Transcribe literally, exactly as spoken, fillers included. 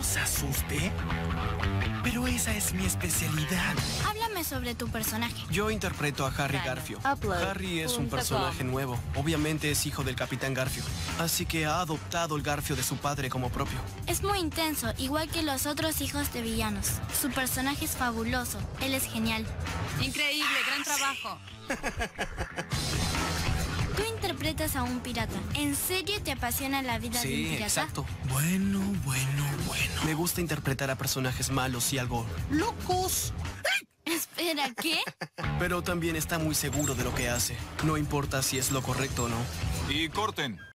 los asuste? Pero esa es mi especialidad. Háblame sobre tu personaje. Yo interpreto a Harry Garfio. Harry es un personaje nuevo. Obviamente es hijo del Capitán Garfio. Así que ha adoptado el Garfio de su padre como propio. Es muy intenso, igual que los otros hijos de villanos. Su personaje es fabuloso. Él es genial. Increíble, gran trabajo. Tú interpretas a un pirata. ¿En serio te apasiona la vida Sí, de un pirata? exacto. Bueno, bueno, bueno. Me gusta interpretar a personajes malos y algo locos. Espera, ¿qué? Pero también está muy seguro de lo que hace. No importa si es lo correcto o no. Y corten.